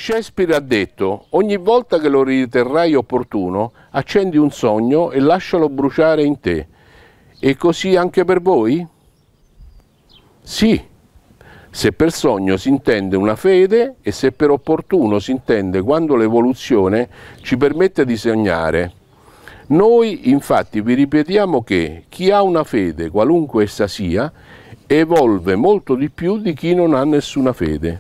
Shakespeare ha detto: ogni volta che lo riterrai opportuno, accendi un sogno e lascialo bruciare in te. E così anche per voi? Sì, se per sogno si intende una fede e se per opportuno si intende quando l'evoluzione ci permette di sognare. Noi infatti vi ripetiamo che chi ha una fede, qualunque essa sia, evolve molto di più di chi non ha nessuna fede.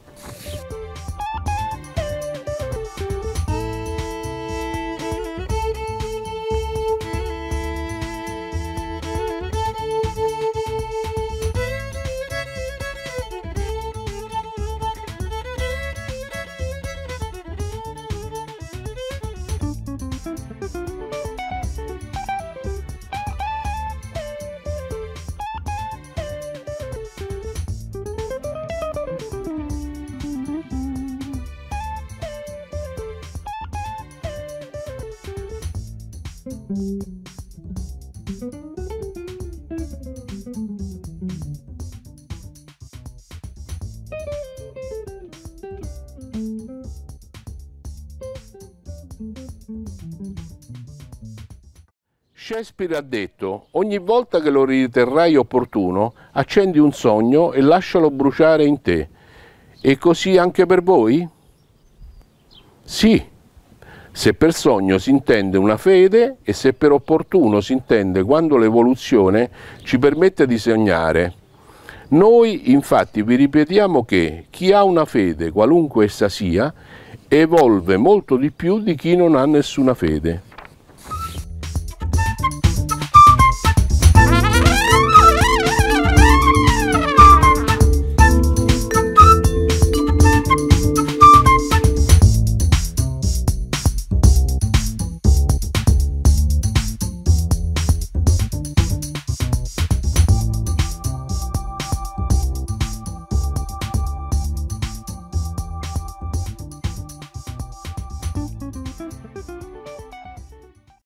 Shakespeare ha detto: ogni volta che lo riterrai opportuno, accendi un sogno e lascialo bruciare in te. E così anche per voi? Sì, se per sogno si intende una fede e se per opportuno si intende quando l'evoluzione ci permette di sognare. Noi infatti vi ripetiamo che chi ha una fede, qualunque essa sia, evolve molto di più di chi non ha nessuna fede.